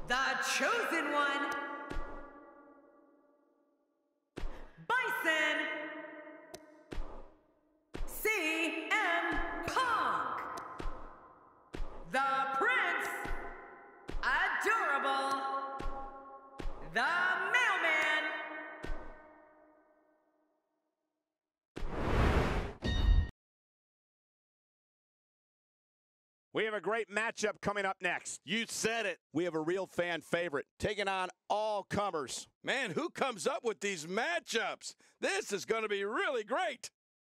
the chosen one, Bison, CM Punk, the Prince, Adorable, the Mailman. We have a great matchup coming up next. You said it. We have a real fan favorite taking on all comers. Man, who comes up with these matchups? This is going to be really great.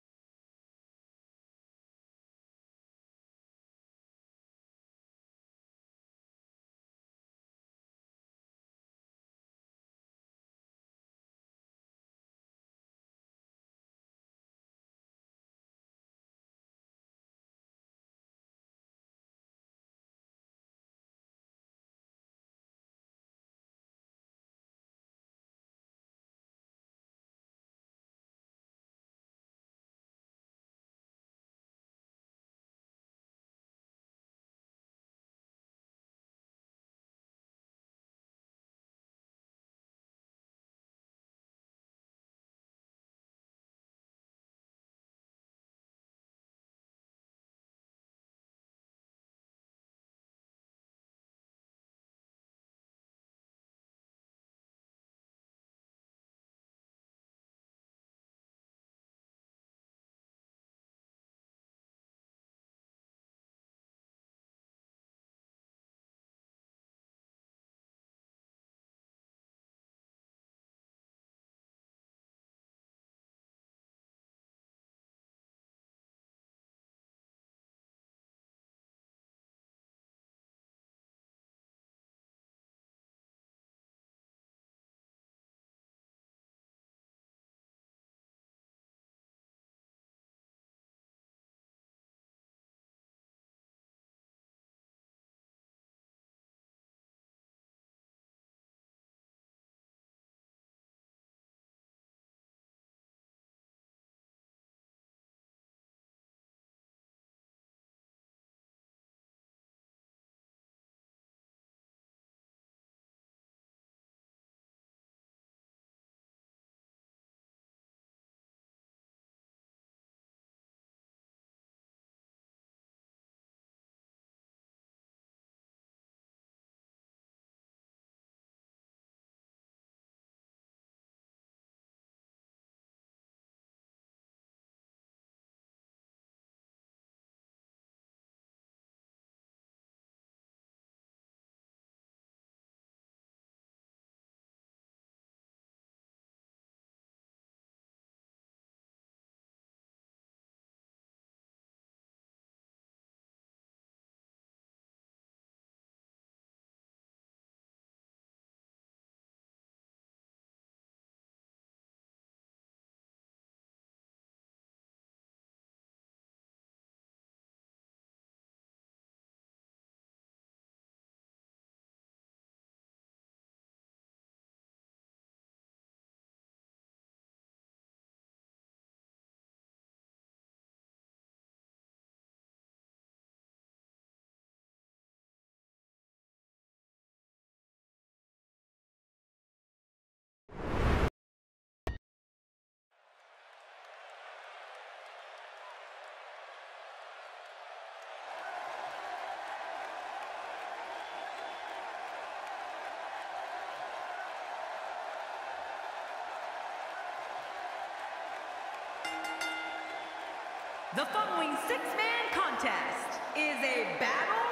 The following six-man contest is a battle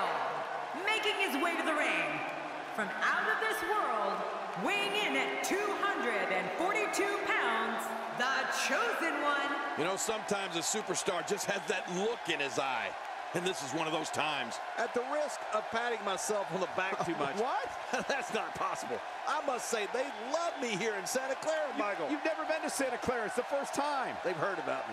royal. Making his way to the ring from out of this world, weighing in at 242 pounds, the chosen one. You know, sometimes a superstar just has that look in his eye. And this is one of those times. At the risk of patting myself on the back too much. What? That's not possible. I must say, they love me here in Santa Clara, Michael. You've never been to Santa Clara. It's the first time. They've heard about me.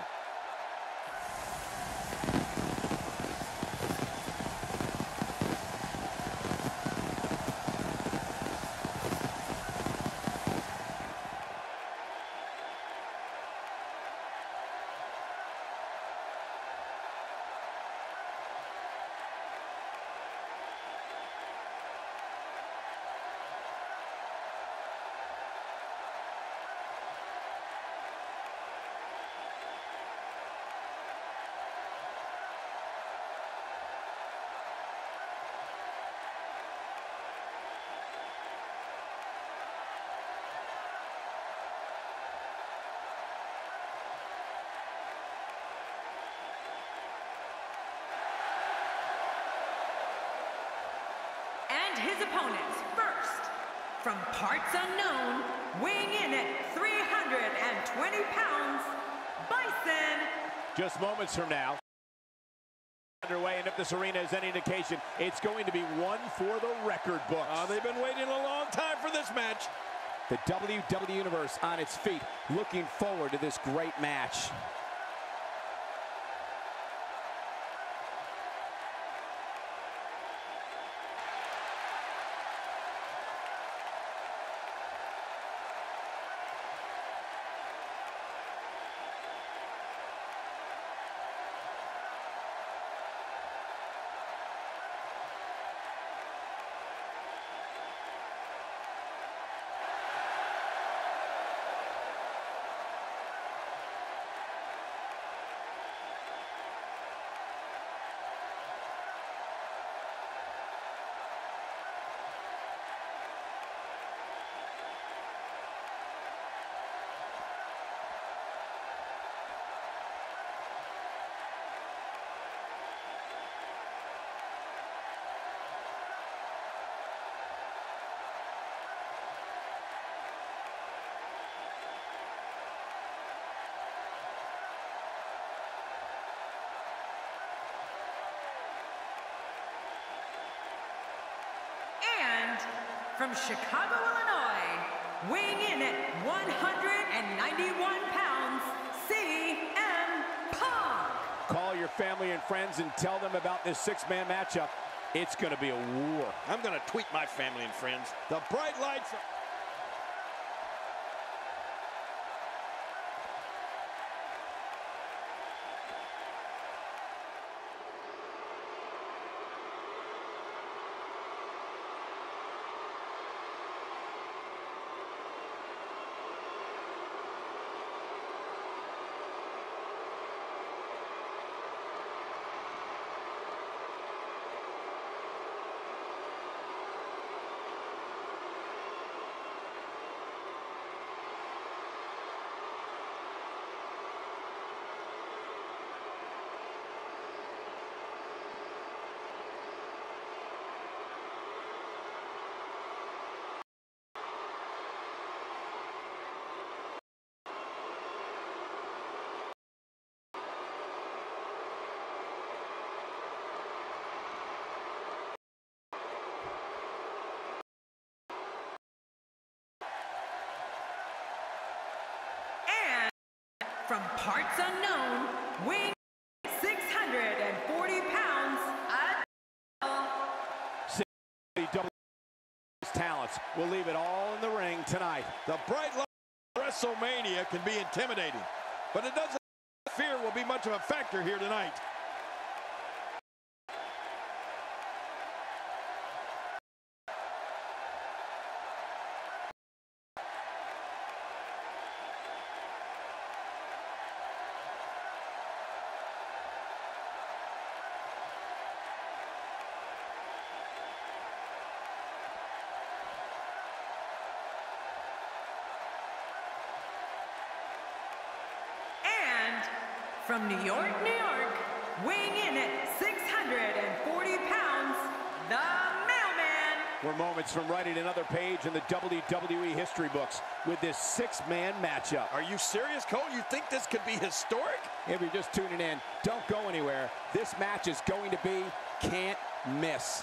And his opponents, first, from parts unknown, weighing in at 320 pounds, Bison. Just moments from now. Underway, and if this arena is any indication, it's going to be one for the record books. They've been waiting a long time for this match. The WWE Universe on its feet, looking forward to this great match. And from Chicago, Illinois, weighing in at 191 pounds, CM Punk. Call your family and friends and tell them about this six-man matchup. It's going to be a war. I'm going to tweet my family and friends. The bright lights. From parts unknown, weighing 640 pounds, talents will leave it all in the ring tonight. The bright light of WrestleMania can be intimidating, but it doesn't fear will be much of a factor here tonight. from New York, New York, weighing in at 640 pounds, the Mailman. We're moments from writing another page in the WWE history books with this six-man matchup. Are you serious, Cole? You think this could be historic? If you're just tuning in, don't go anywhere. This match is going to be can't miss.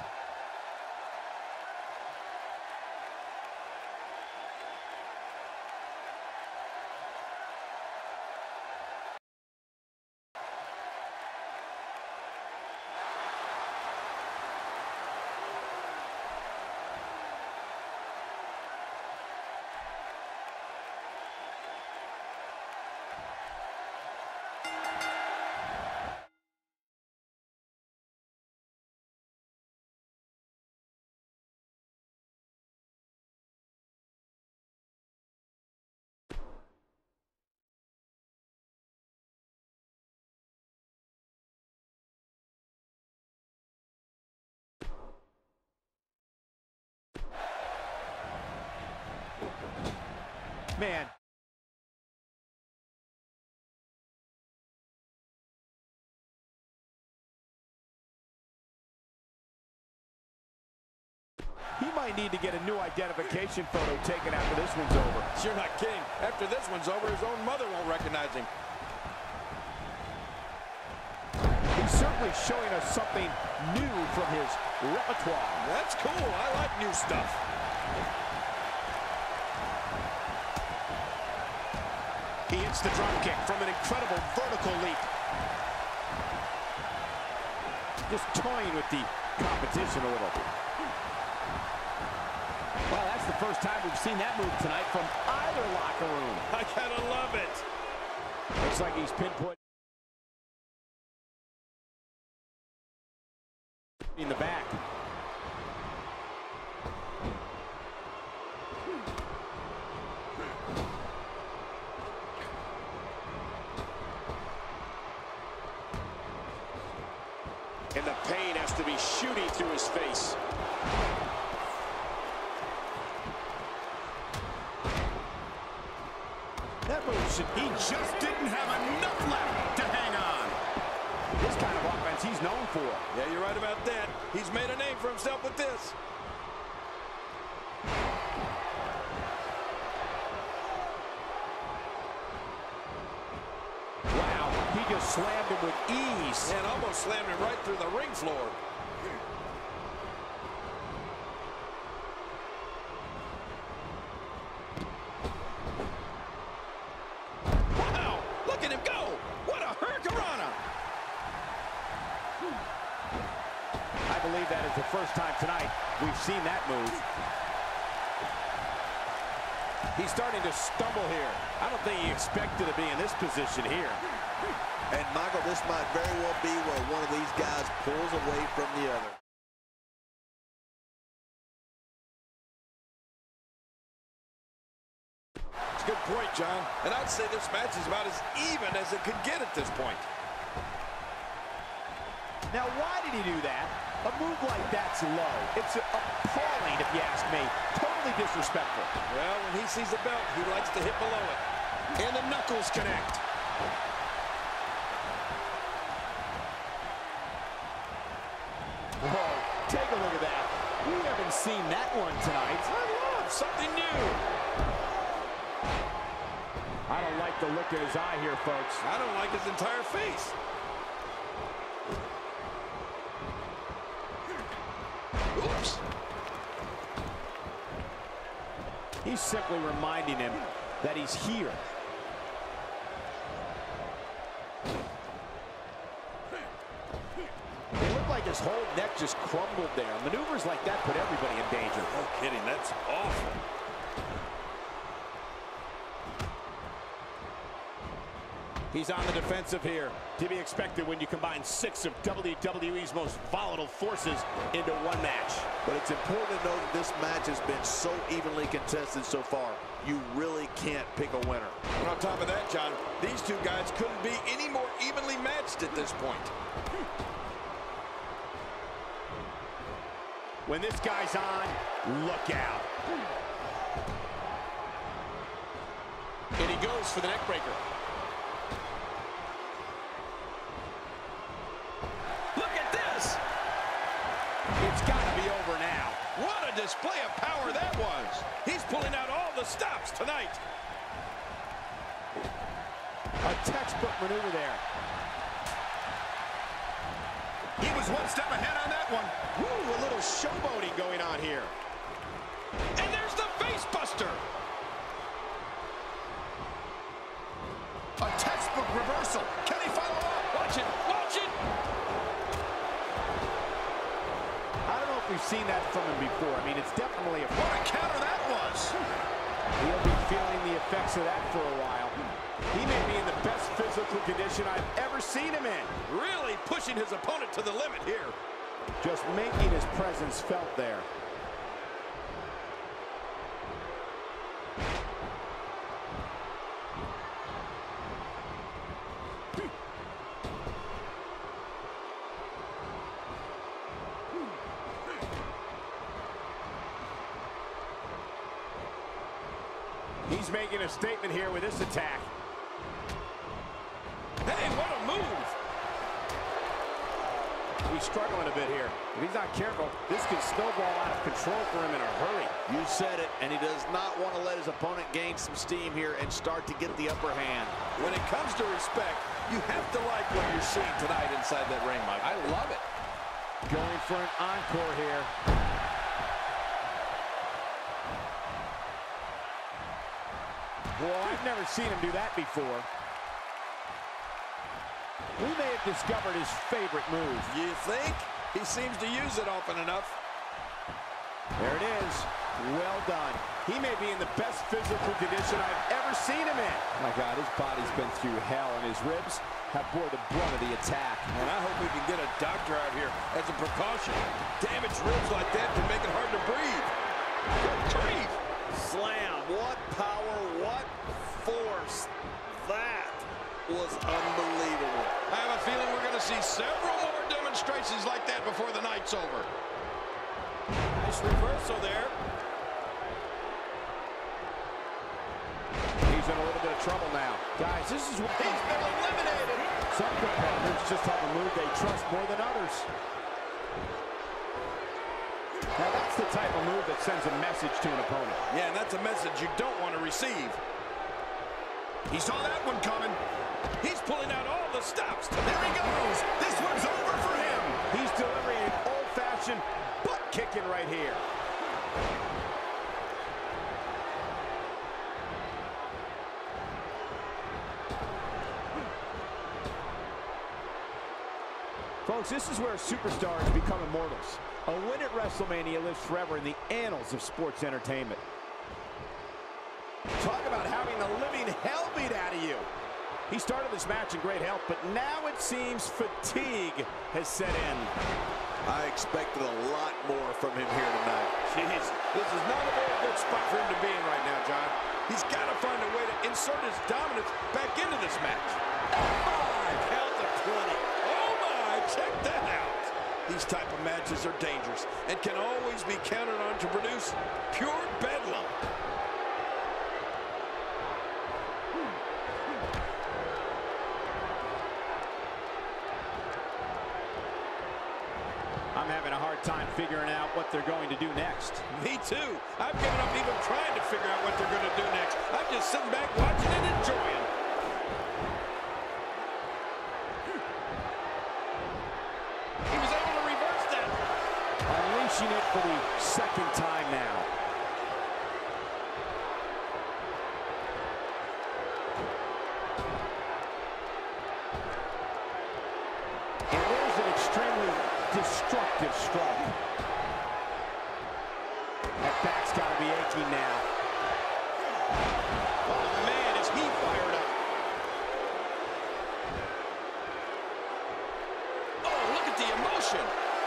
Man. He might need to get a new identification photo taken after this one's over. You're not kidding. After this one's over, his own mother won't recognize him. He's certainly showing us something new from his repertoire. That's cool. I like new stuff. He hits the drop kick from an incredible vertical leap. Just toying with the competition a little. Well, that's the first time we've seen that move tonight from either locker room. I gotta love it. Looks like he's pinpoint in the back. And the pain has to be shooting through his face. That move he just didn't have enough left to hang on. This kind of offense he's known for. Yeah, you're right about that. He's made a name for himself with this. Wow, he just slammed him with ease. And almost slammed him right through the ring floor. Wow, look at him go. What a hurricanrana. I believe that is the first time tonight we've seen that move. He's starting to stumble here. I don't think he expected to be in this position here. And Michael, this might very well be where one of these guys pulls away from the other. It's a good point, John. And I'd say this match is about as even as it could get at this point. Now, why did he do that? A move like that's low. It's appalling, if you ask me. Totally disrespectful. Well, when he sees the belt, he likes to hit below it. And the knuckles connect. Whoa, take a look at that. We haven't seen that one tonight. I love something new. I don't like the look in his eye here, folks. I don't like his entire face. Oops. He's simply reminding him that he's here. It looked like his whole neck just crumbled there. Maneuvers like that put everybody in danger. No kidding, that's awful. He's on the defensive here. To be expected when you combine 6 of WWE's most volatile forces into one match. But it's important to know that this match has been so evenly contested so far. You really can't pick a winner. And on top of that, John, these two guys couldn't be any more evenly matched at this point. When this guy's on, look out. And he goes for the neck breaker. It's got to be over now. What a display of power that was. He's pulling out all the stops tonight. A textbook maneuver there. He was one step ahead on that one. Woo, a little showboating going on here. And there's the face buster. A textbook reversal. Can he follow up? Watch it, watch it. I don't know if we've seen that from him before. I mean, it's definitely a... What a counter that was! He'll be feeling the effects of that for a while. He may be in the best physical condition I've ever seen him in. Really pushing his opponent to the limit here. Just making his presence felt there. He's making a statement here with this attack. Hey, what a move! We he's struggling a bit here. If he's not careful, this could snowball out of control for him in a hurry. You said it, and he does not want to let his opponent gain some steam here and start to get the upper hand. When it comes to respect, you have to like what you're seeing tonight inside that ring, Mike. I love it. Going for an encore here. Well, I've never seen him do that before. We may have discovered his favorite move. You think? He seems to use it often enough. There it is. Well done. He may be in the best physical condition I've ever seen him in. My God, his body's been through hell, and his ribs have bore the brunt of the attack. And I hope we can get a doctor out here as a precaution. Damaged ribs like that can make it hard to breathe. Good grief! Slam. What power, what force. That was unbelievable. I have a feeling we're going to see several more demonstrations like that before the night's over. Nice reversal there. He's in a little bit of trouble now. Guys, this is what He's been eliminated. some competitors just have a move they trust more than others. Now that's the type of move that sends a message to an opponent. Yeah, and that's a message you don't want to receive. He saw that one coming. He's pulling out all the stops. There he goes. This one's over for him. He's delivering an old-fashioned butt kicking right here. Folks, this is where superstars become immortals. A win at WrestleMania lives forever in the annals of sports entertainment. Talk about having the living hell beat out of you. He started this match in great health, but now it seems fatigue has set in. I expected a lot more from him here tonight. Jeez, this is not a very good spot for him to be in right now, John. He's got to find a way to insert his dominance back into this match. Count to 20. Oh my, check that out. These type of matches are dangerous and can always be counted on to produce pure bedlam. I'm having a hard time figuring out what they're going to do next. Me too. I've given up even trying to figure out what they're going to do next. I'm just sitting back watching and enjoying. He was able to reverse that. Unleashing it for the second time now. And there's an extremely destructive strike. That back's got to be aching now. Oh man, is he fired up. Oh, look at the emotion.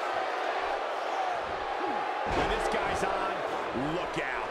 When this guy's on, look out.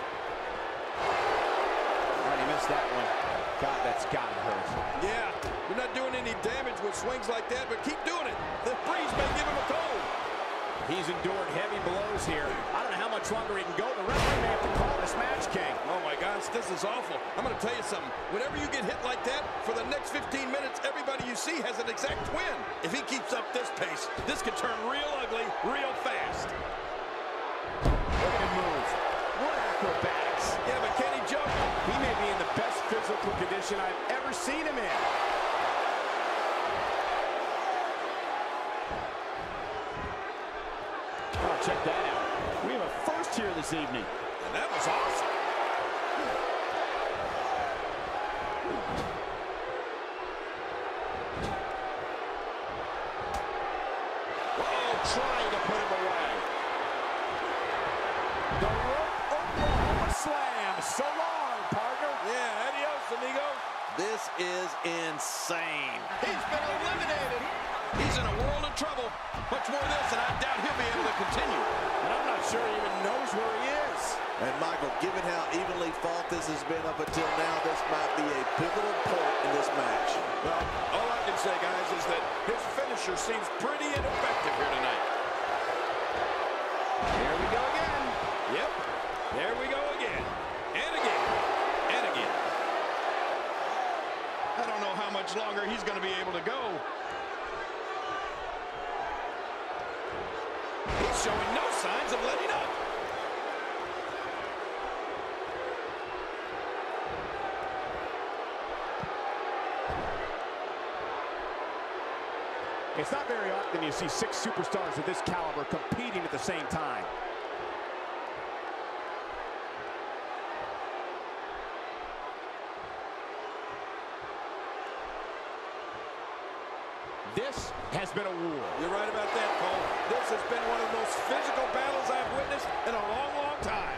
Already missed that one. God, that's got to hurt. Yeah, you're not doing any damage with swings like that, but keep doing it. The breeze may give him a cold. He's endured heavy blows here. I don't know how much longer he can go. The referee may have to call this match, King. Oh my gosh, this is awful. I'm going to tell you something. Whenever you get hit like that, for the next 15 minutes, everybody you see has an exact win. If he keeps up this pace, this could turn real ugly real fast. Look at him move. What acrobatics. Yeah, but can he jump? He may be in the best physical condition I've ever seen him in. Oh, check that out. We have a first here this evening. And that was awesome. Oh, trying to put him away. The rope Oklahoma slam. So long, partner. Yeah, adios, amigo. This is insane. He's been eliminated. He's in a world of trouble. Much more of this, and I doubt he'll be able to continue. And I'm not sure he even knows where he is. And Michael, given how evenly fought this has been up until now, this might be a pivotal point in this match. Well, all I can say, guys, is that his finisher seems pretty ineffective here tonight. Here we go again. Yep, there we go again. And again. And again. I don't know how much longer he's going to be able to go. showing no signs of letting up. It's not very often you see 6 superstars of this caliber competing at the same time. This has been a war. You're right about that, Cole. This has been one of the most physical battles I've witnessed in a long, long time.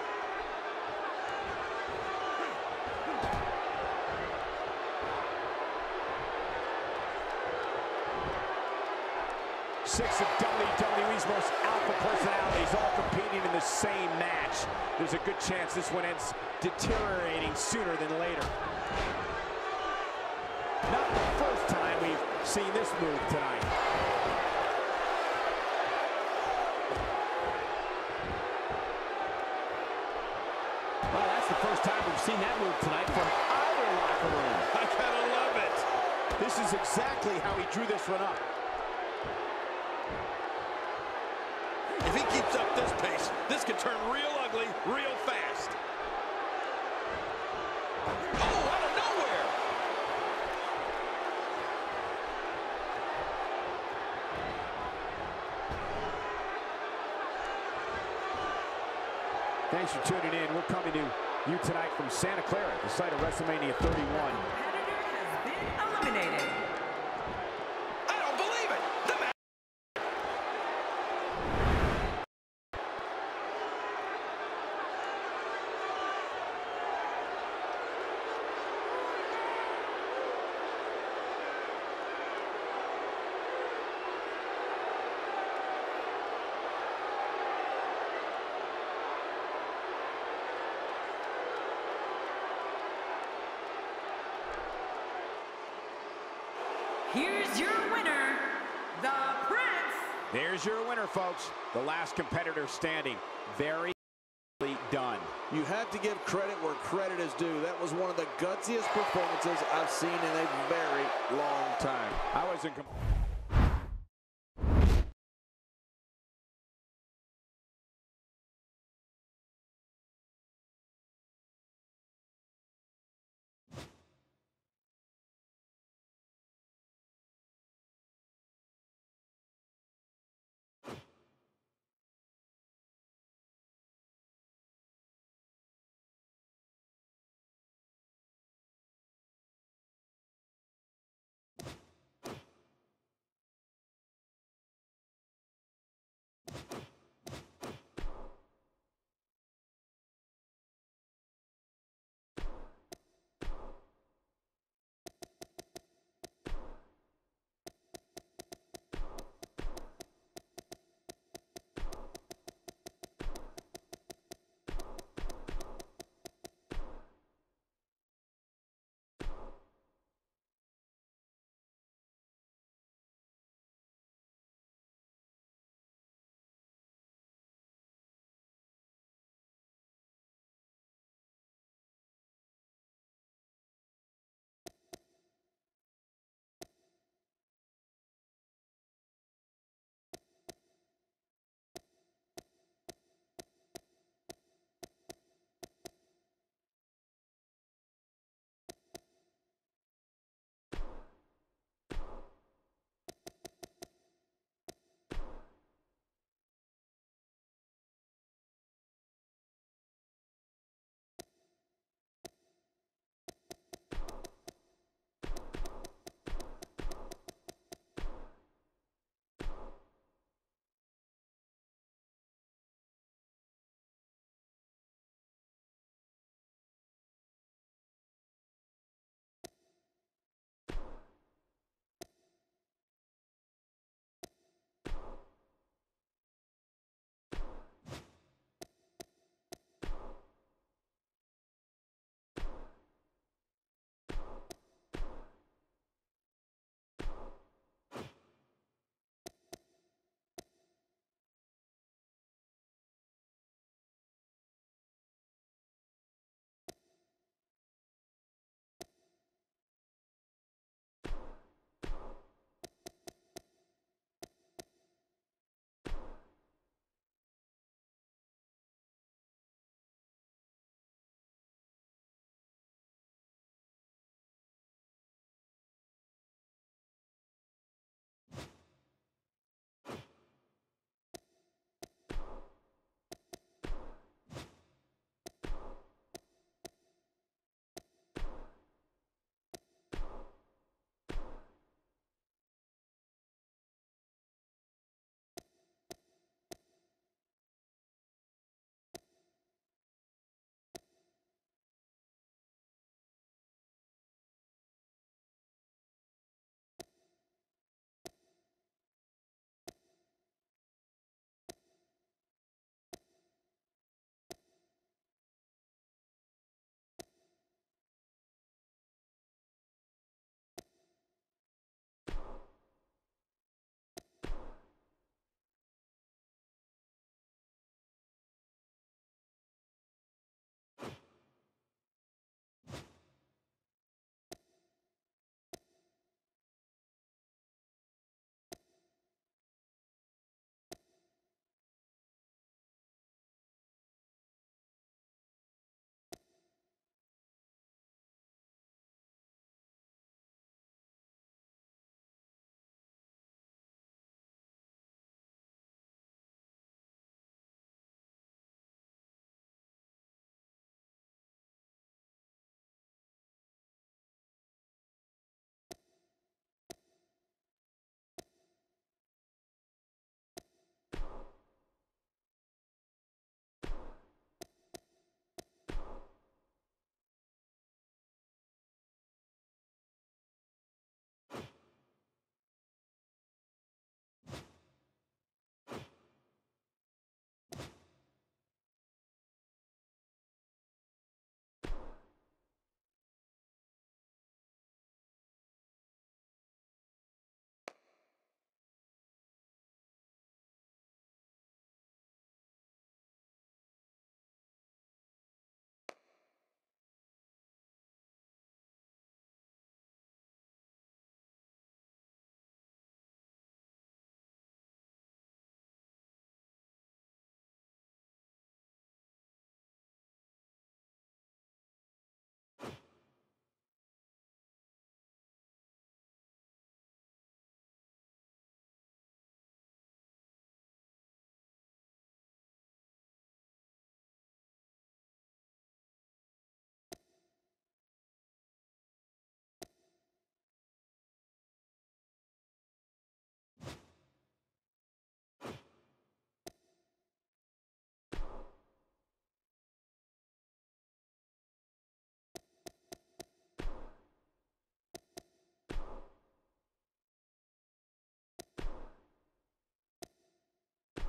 Six of WWE's most alpha personalities all competing in the same match. There's a good chance this one ends deteriorating sooner than later. Not the first time we've seen this move tonight. Well, that's the first time we've seen that move tonight from either locker room. I gotta love it. This is exactly how he drew this one up. If he keeps up this pace, this could turn real ugly real fast. Oh, out of nowhere! Thanks for tuning in. We're coming to you tonight from Santa Clara, the site of WrestleMania 31. Competitor has been eliminated. I don't believe it! The match. Here's your winner, the Prince. There's your winner, folks. The last competitor standing. Very done. You have to give credit where credit is due. That was one of the gutsiest performances I've seen in a very long time. I was in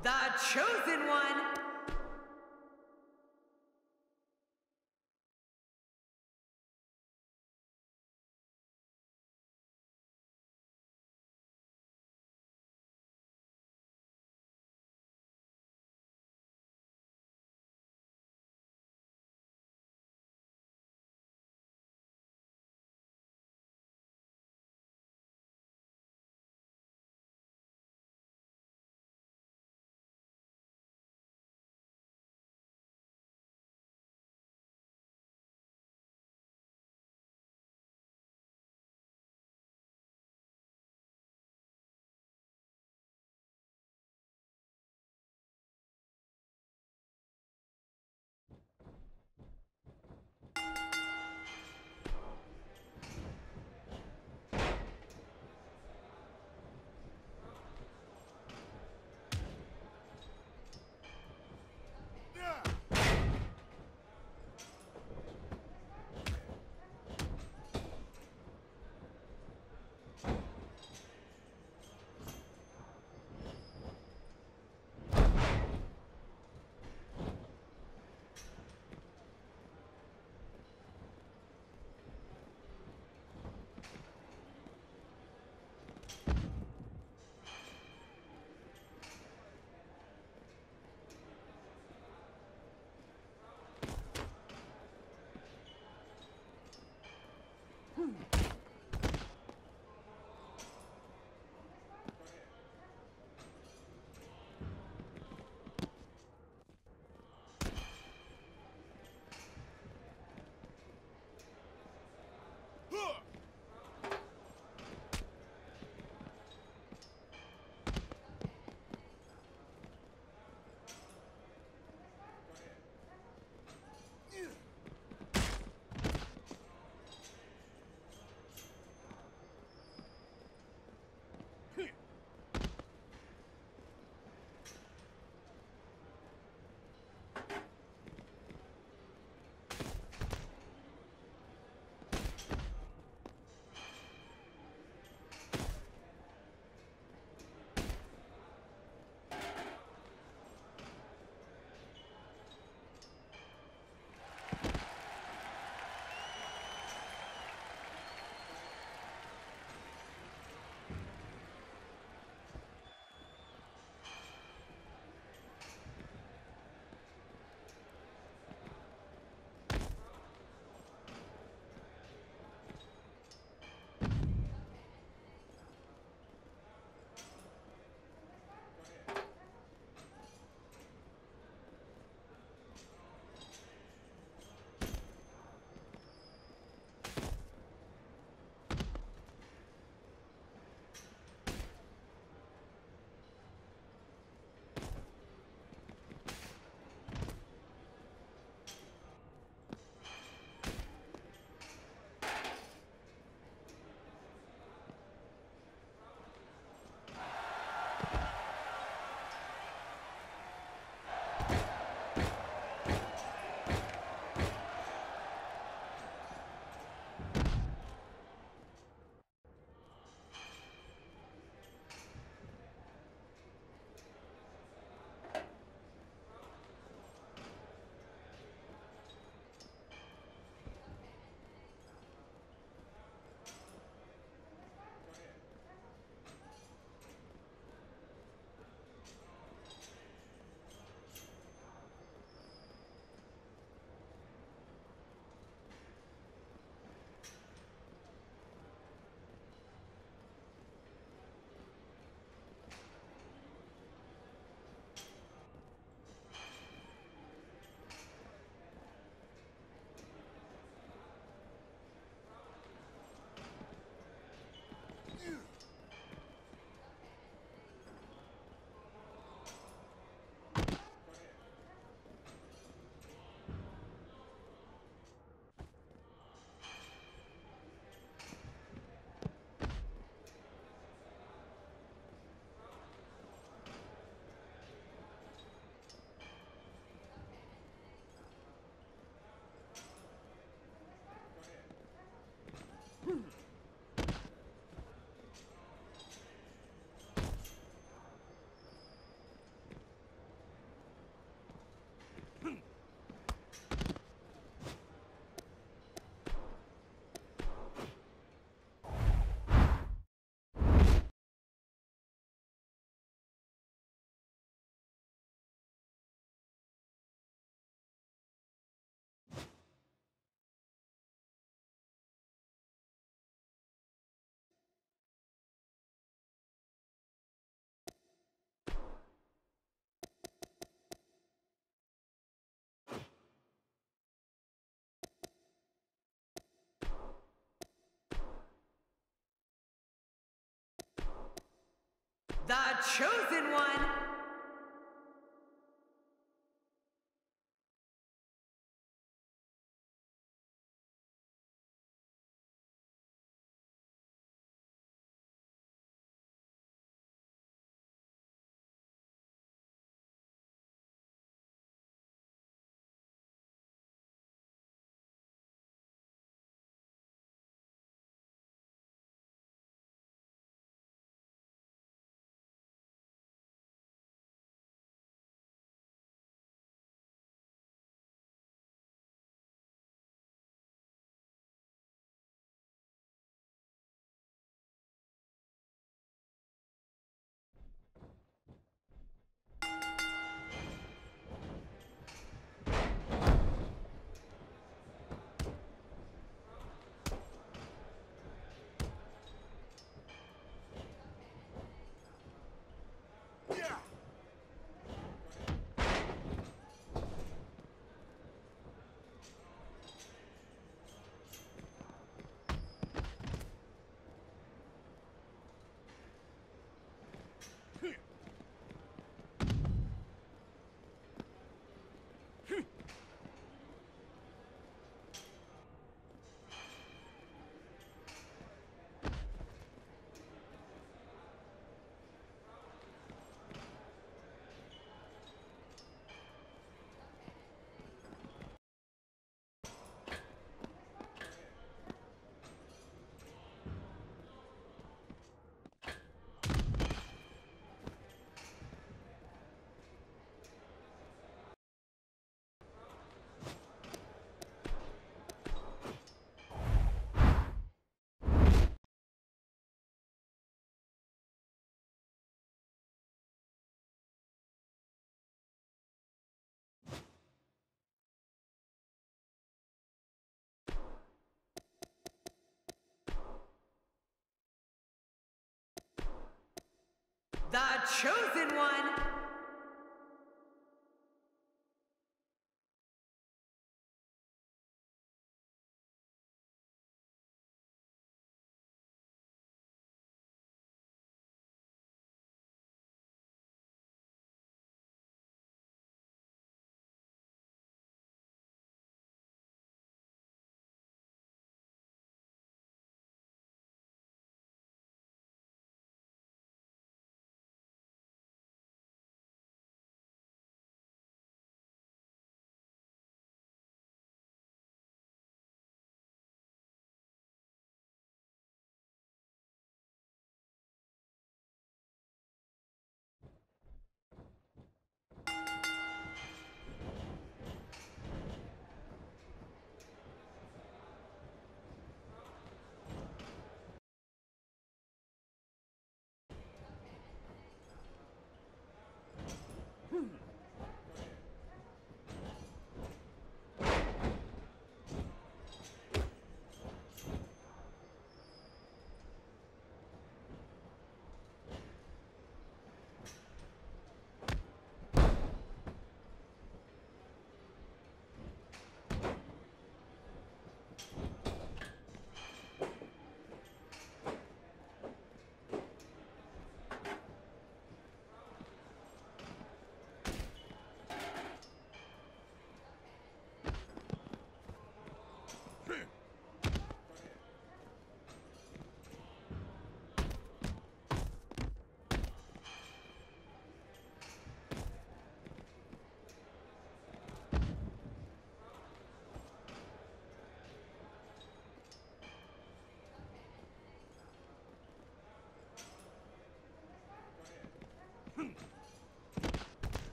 the chosen one. The chosen one. The chosen one.